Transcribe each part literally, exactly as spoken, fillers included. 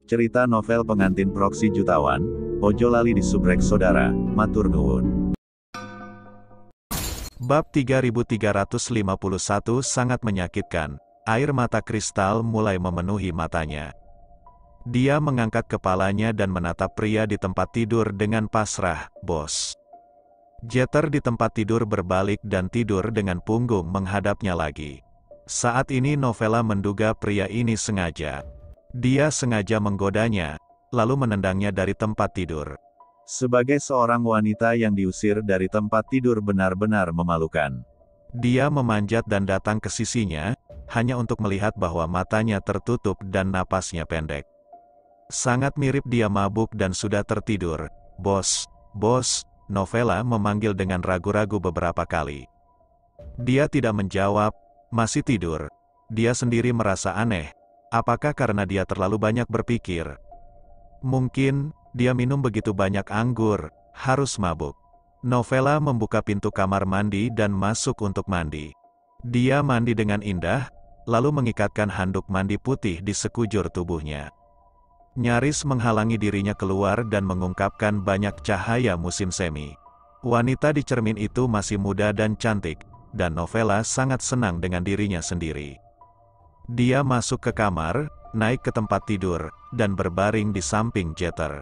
Cerita novel pengantin proksi jutawan, ojo lali di subrek saudara, matur nuwun. Bab tiga ribu tiga ratus lima puluh satu sangat menyakitkan, air mata kristal mulai memenuhi matanya. Dia mengangkat kepalanya dan menatap pria di tempat tidur dengan pasrah, "Bos." Jeter di tempat tidur berbalik dan tidur dengan punggung menghadapnya lagi. Saat ini Novella menduga pria ini sengaja. Dia sengaja menggodanya, lalu menendangnya dari tempat tidur. Sebagai seorang wanita yang diusir dari tempat tidur benar-benar memalukan. Dia memanjat dan datang ke sisinya, hanya untuk melihat bahwa matanya tertutup dan napasnya pendek. Sangat mirip dia mabuk dan sudah tertidur. "Bos, bos," Novella memanggil dengan ragu-ragu beberapa kali. Dia tidak menjawab, masih tidur. Dia sendiri merasa aneh. Apakah karena dia terlalu banyak berpikir? Mungkin, dia minum begitu banyak anggur, harus mabuk. Novella membuka pintu kamar mandi dan masuk untuk mandi. Dia mandi dengan indah, lalu mengikatkan handuk mandi putih di sekujur tubuhnya. Nyaris menghalangi dirinya keluar dan mengungkapkan banyak cahaya musim semi. Wanita di cermin itu masih muda dan cantik, dan Novella sangat senang dengan dirinya sendiri. Dia masuk ke kamar, naik ke tempat tidur, dan berbaring di samping Jeter.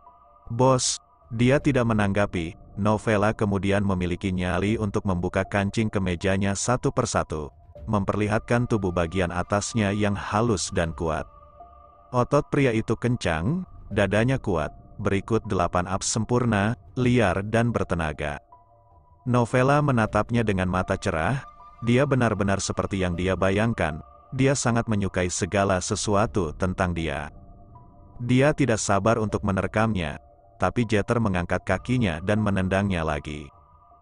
"Bos," dia tidak menanggapi. Novella kemudian memiliki nyali untuk membuka kancing kemejanya satu persatu, memperlihatkan tubuh bagian atasnya yang halus dan kuat. Otot pria itu kencang, dadanya kuat, berikut delapan abs sempurna, liar dan bertenaga. Novella menatapnya dengan mata cerah. Dia benar-benar seperti yang dia bayangkan. Dia sangat menyukai segala sesuatu tentang dia. Dia tidak sabar untuk menerkamnya, tapi Jeter mengangkat kakinya dan menendangnya lagi.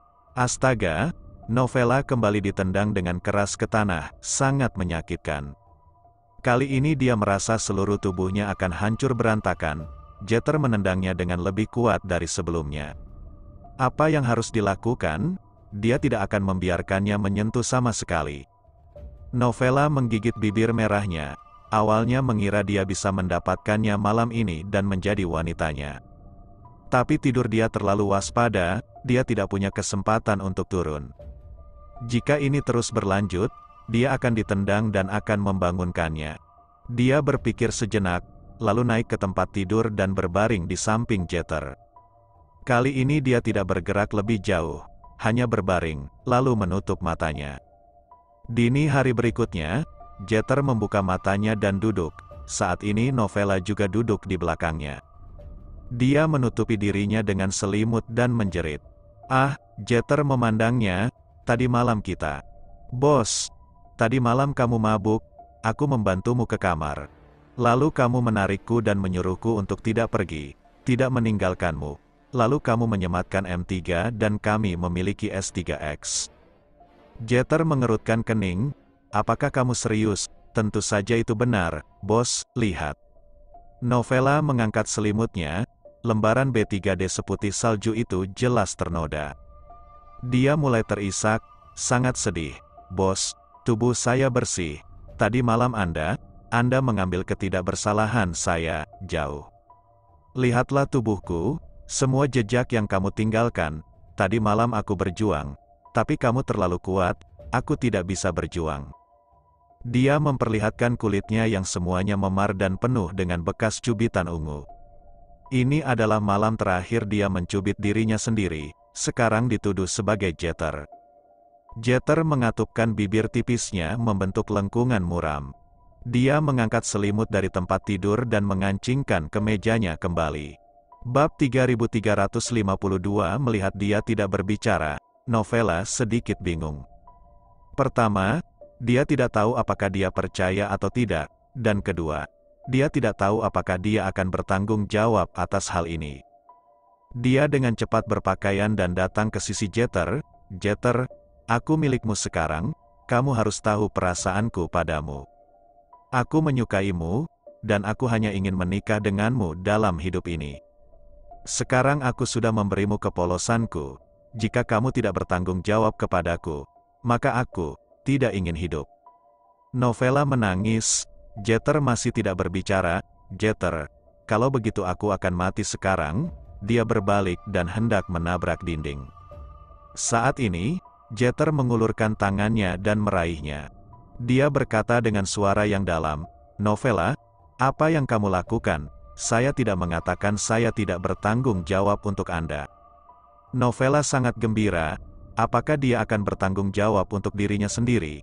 Astaga, Novella kembali ditendang dengan keras ke tanah, sangat menyakitkan. Kali ini dia merasa seluruh tubuhnya akan hancur berantakan. Jeter menendangnya dengan lebih kuat dari sebelumnya. Apa yang harus dilakukan? Dia tidak akan membiarkannya menyentuh sama sekali. Novella menggigit bibir merahnya. Awalnya mengira dia bisa mendapatkannya malam ini dan menjadi wanitanya. Tapi tidur dia terlalu waspada, dia tidak punya kesempatan untuk turun. Jika ini terus berlanjut, dia akan ditendang dan akan membangunkannya. Dia berpikir sejenak, lalu naik ke tempat tidur dan berbaring di samping Jeter. Kali ini dia tidak bergerak lebih jauh, hanya berbaring, lalu menutup matanya. Dini hari berikutnya, Jeter membuka matanya dan duduk. Saat ini Novella juga duduk di belakangnya. Dia menutupi dirinya dengan selimut dan menjerit. "Ah," Jeter memandangnya, "tadi malam kita." "Bos, tadi malam kamu mabuk, aku membantumu ke kamar. Lalu kamu menarikku dan menyuruhku untuk tidak pergi, tidak meninggalkanmu. Lalu kamu menyematkan M tiga dan kami memiliki S tiga X. Jeter mengerutkan kening. "Apakah kamu serius?" "Tentu saja itu benar, bos, lihat." Novella mengangkat selimutnya, lembaran B tiga D seputih salju itu jelas ternoda. Dia mulai terisak, sangat sedih. "Bos, tubuh saya bersih. Tadi malam Anda, Anda mengambil ketidakbersalahan saya, jauh. Lihatlah tubuhku, semua jejak yang kamu tinggalkan. Tadi malam aku berjuang. Tapi kamu terlalu kuat, aku tidak bisa berjuang." Dia memperlihatkan kulitnya yang semuanya memar dan penuh dengan bekas cubitan ungu. Ini adalah malam terakhir dia mencubit dirinya sendiri, sekarang dituduh sebagai Jeter. Jeter mengatupkan bibir tipisnya membentuk lengkungan muram. Dia mengangkat selimut dari tempat tidur dan mengancingkan kemejanya kembali. Bab tiga ribu tiga ratus lima puluh dua melihat dia tidak berbicara. Novella sedikit bingung. Pertama, dia tidak tahu apakah dia percaya atau tidak, dan kedua, dia tidak tahu apakah dia akan bertanggung jawab atas hal ini. Dia dengan cepat berpakaian dan datang ke sisi Jeter. "Jeter, aku milikmu sekarang, kamu harus tahu perasaanku padamu. Aku menyukaimu, dan aku hanya ingin menikah denganmu dalam hidup ini. Sekarang aku sudah memberimu kepolosanku. Jika kamu tidak bertanggung jawab kepadaku, maka aku tidak ingin hidup." Novella menangis. Jeter masih tidak berbicara. Jeter, kalau begitu aku akan mati sekarang. Dia berbalik dan hendak menabrak dinding. Saat ini, Jeter mengulurkan tangannya dan meraihnya. Dia berkata dengan suara yang dalam, "Novella, apa yang kamu lakukan? Saya tidak mengatakan saya tidak bertanggung jawab untuk Anda." Novella sangat gembira. Apakah dia akan bertanggung jawab untuk dirinya sendiri?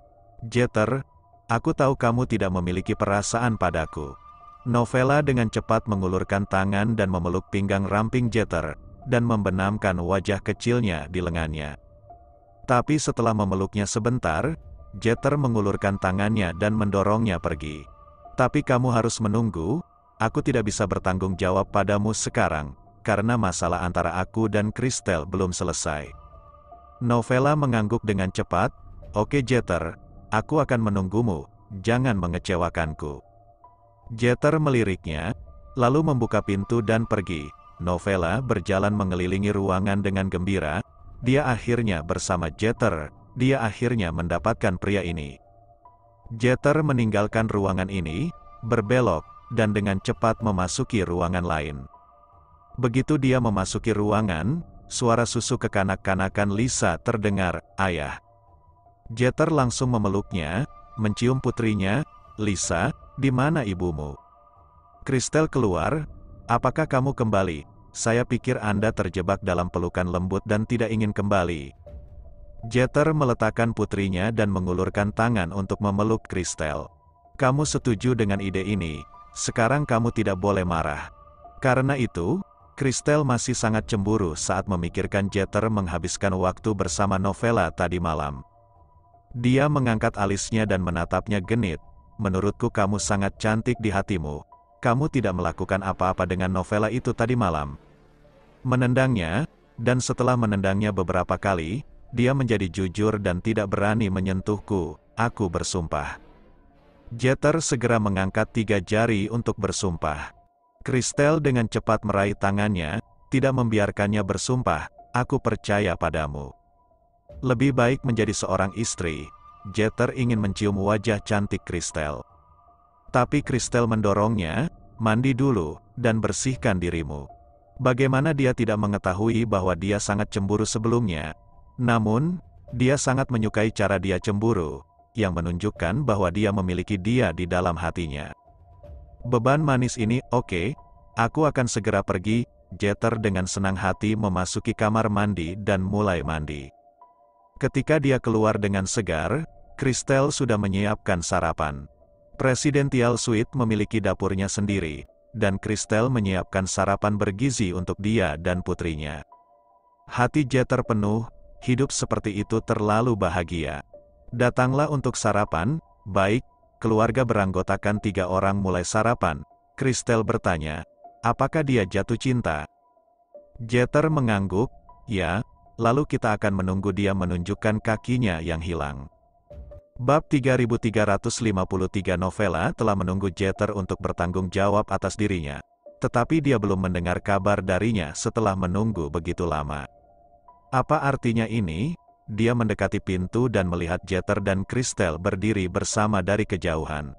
Jeter, aku tahu kamu tidak memiliki perasaan padaku. Novella dengan cepat mengulurkan tangan dan memeluk pinggang ramping Jeter, dan membenamkan wajah kecilnya di lengannya. Tapi setelah memeluknya sebentar, Jeter mengulurkan tangannya dan mendorongnya pergi. "Tapi kamu harus menunggu, aku tidak bisa bertanggung jawab padamu sekarang, karena masalah antara aku dan Christelle belum selesai." Novella mengangguk dengan cepat, "Oke Jeter, aku akan menunggumu, jangan mengecewakanku." Jeter meliriknya, lalu membuka pintu dan pergi. Novella berjalan mengelilingi ruangan dengan gembira. Dia akhirnya bersama Jeter, dia akhirnya mendapatkan pria ini. Jeter meninggalkan ruangan ini, berbelok, dan dengan cepat memasuki ruangan lain. Begitu dia memasuki ruangan, suara susu kekanak-kanakan Lisa terdengar, "Ayah." Jeter langsung memeluknya, mencium putrinya, "Lisa, di mana ibumu?" Christelle keluar, "Apakah kamu kembali? Saya pikir Anda terjebak dalam pelukan lembut dan tidak ingin kembali." Jeter meletakkan putrinya dan mengulurkan tangan untuk memeluk Christelle. "Kamu setuju dengan ide ini, sekarang kamu tidak boleh marah." Karena itu, Christelle masih sangat cemburu saat memikirkan Jeter menghabiskan waktu bersama Novella tadi malam. Dia mengangkat alisnya dan menatapnya genit. "Menurutku kamu sangat cantik di hatimu. Kamu tidak melakukan apa-apa dengan Novella itu tadi malam." Menendangnya, dan setelah menendangnya beberapa kali, dia menjadi jujur dan tidak berani menyentuhku, "Aku bersumpah." Jeter segera mengangkat tiga jari untuk bersumpah. Christelle dengan cepat meraih tangannya, tidak membiarkannya bersumpah, "Aku percaya padamu." Lebih baik menjadi seorang istri. Jeter ingin mencium wajah cantik Christelle. Tapi Christelle mendorongnya, "Mandi dulu, dan bersihkan dirimu." Bagaimana dia tidak mengetahui bahwa dia sangat cemburu sebelumnya? Namun, dia sangat menyukai cara dia cemburu, yang menunjukkan bahwa dia memiliki dia di dalam hatinya. Beban manis ini, "Oke, aku akan segera pergi." Jeter dengan senang hati memasuki kamar mandi dan mulai mandi. Ketika dia keluar dengan segar, Christelle sudah menyiapkan sarapan. Presidential Suite memiliki dapurnya sendiri, dan Christelle menyiapkan sarapan bergizi untuk dia dan putrinya. Hati Jeter penuh, hidup seperti itu terlalu bahagia. "Datanglah untuk sarapan." "Baik." Keluarga beranggotakan tiga orang mulai sarapan. Christelle bertanya, "Apakah dia jatuh cinta?" Jeter mengangguk, "Ya." Lalu kita akan menunggu dia menunjukkan kakinya yang hilang. Bab tiga ribu tiga ratus lima puluh tiga Novella telah menunggu Jeter untuk bertanggung jawab atas dirinya. Tetapi dia belum mendengar kabar darinya setelah menunggu begitu lama. Apa artinya ini? Dia mendekati pintu dan melihat Jeter dan Christelle berdiri bersama dari kejauhan.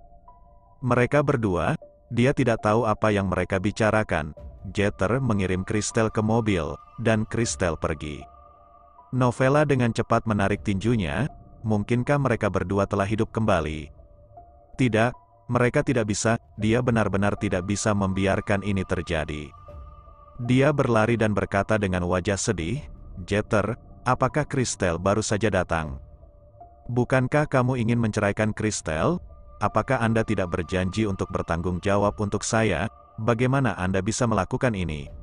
Mereka berdua, dia tidak tahu apa yang mereka bicarakan. Jeter mengirim Christelle ke mobil, dan Christelle pergi. Novella dengan cepat menarik tinjunya. Mungkinkah mereka berdua telah hidup kembali? Tidak, mereka tidak bisa, dia benar-benar tidak bisa membiarkan ini terjadi. Dia berlari dan berkata dengan wajah sedih, "Jeter, apakah Christelle baru saja datang? Bukankah kamu ingin menceraikan Christelle? Apakah Anda tidak berjanji untuk bertanggung jawab untuk saya? Bagaimana Anda bisa melakukan ini?"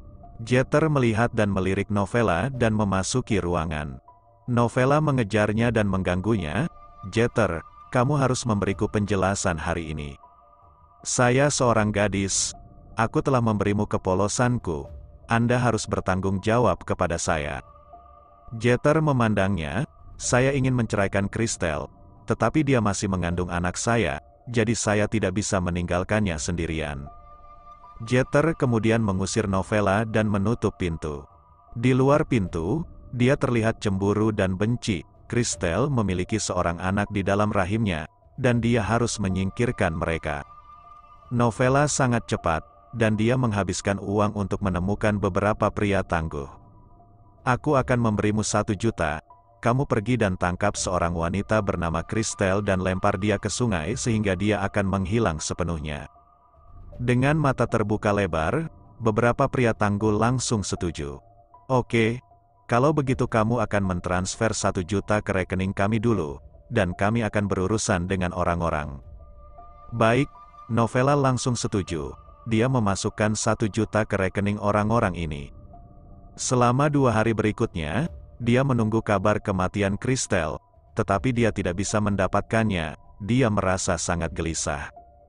Jeter melihat dan melirik Novella dan memasuki ruangan. Novella mengejarnya dan mengganggunya, "Jeter, kamu harus memberiku penjelasan hari ini. Saya seorang gadis, aku telah memberimu kepolosanku, Anda harus bertanggung jawab kepada saya." Jeter memandangnya, "Saya ingin menceraikan Christelle, tetapi dia masih mengandung anak saya, jadi saya tidak bisa meninggalkannya sendirian." Jeter kemudian mengusir Novella dan menutup pintu. Di luar pintu, dia terlihat cemburu dan benci. Christelle memiliki seorang anak di dalam rahimnya, dan dia harus menyingkirkan mereka. Novela sangat cepat, dan dia menghabiskan uang untuk menemukan beberapa pria tangguh. Aku akan memberimu satu juta, kamu pergi dan tangkap seorang wanita bernama Christelle dan lempar dia ke sungai sehingga dia akan menghilang sepenuhnya. Dengan mata terbuka lebar, beberapa pria tangguh langsung setuju. Oke, kalau begitu kamu akan mentransfer satu juta ke rekening kami dulu, dan kami akan berurusan dengan orang-orang. Baik, Novela langsung setuju. Dia memasukkan satu juta ke rekening orang-orang ini. Selama dua hari berikutnya, dia menunggu kabar kematian Christelle, tetapi dia tidak bisa mendapatkannya. Dia merasa sangat gelisah.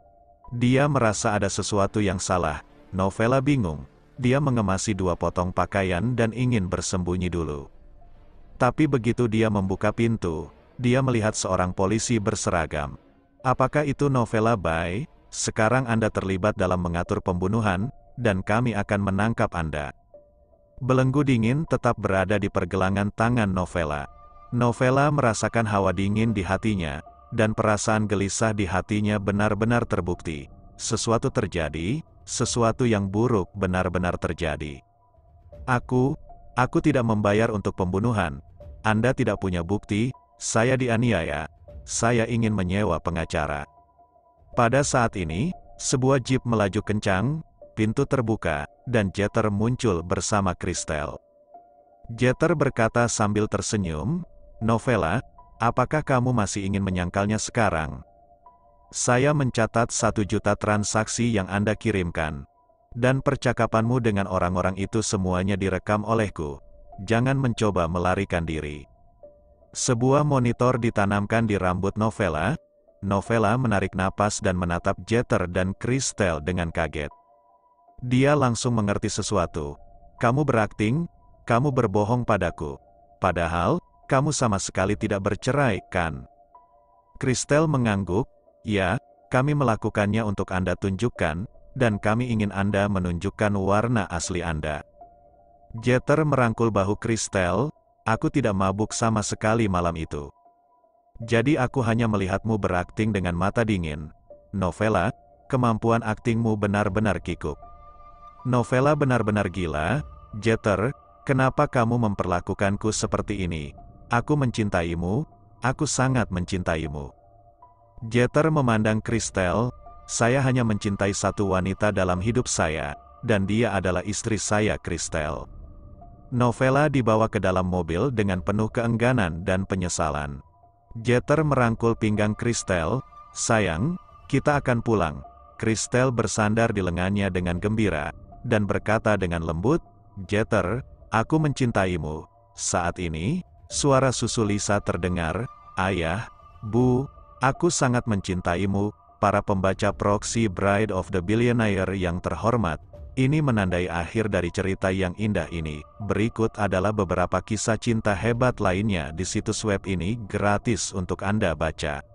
Dia merasa ada sesuatu yang salah. Novela bingung. Dia mengemasi dua potong pakaian dan ingin bersembunyi dulu. Tapi begitu dia membuka pintu, dia melihat seorang polisi berseragam. Apakah itu Novela Bay? Sekarang Anda terlibat dalam mengatur pembunuhan, dan kami akan menangkap Anda. Belenggu dingin tetap berada di pergelangan tangan Novela. Novela merasakan hawa dingin di hatinya, dan perasaan gelisah di hatinya benar-benar terbukti. Sesuatu terjadi, sesuatu yang buruk benar-benar terjadi. Aku, aku tidak membayar untuk pembunuhan. Anda tidak punya bukti, saya dianiaya. Saya ingin menyewa pengacara. Pada saat ini, sebuah jeep melaju kencang, pintu terbuka, dan Jeter muncul bersama Christelle. Jeter berkata sambil tersenyum, Novela, apakah kamu masih ingin menyangkalnya sekarang? Saya mencatat satu juta transaksi yang Anda kirimkan. Dan percakapanmu dengan orang-orang itu semuanya direkam olehku. Jangan mencoba melarikan diri. Sebuah monitor ditanamkan di rambut Novela. Novela menarik napas dan menatap Jeter dan Christelle dengan kaget. Dia langsung mengerti sesuatu. Kamu berakting, kamu berbohong padaku. Padahal, kamu sama sekali tidak bercerai, kan? Christelle mengangguk, ya, kami melakukannya untuk Anda tunjukkan, dan kami ingin Anda menunjukkan warna asli Anda. Jeter merangkul bahu Christelle, aku tidak mabuk sama sekali malam itu. Jadi aku hanya melihatmu berakting dengan mata dingin. Novela, kemampuan aktingmu benar-benar kikuk. Novela benar-benar gila. Jeter, kenapa kamu memperlakukanku seperti ini? Aku mencintaimu, aku sangat mencintaimu. Jeter memandang Christelle, saya hanya mencintai satu wanita dalam hidup saya, dan dia adalah istri saya Christelle. Novela dibawa ke dalam mobil dengan penuh keengganan dan penyesalan. Jeter merangkul pinggang Christelle, sayang, kita akan pulang. Christelle bersandar di lengannya dengan gembira, dan berkata dengan lembut, Jeter, aku mencintaimu. Saat ini, suara susu Lisa terdengar, ayah, bu, aku sangat mencintaimu. Para pembaca Proxy Bride of the Billionaire yang terhormat, ini menandai akhir dari cerita yang indah ini. Berikut adalah beberapa kisah cinta hebat lainnya di situs web ini gratis untuk Anda baca.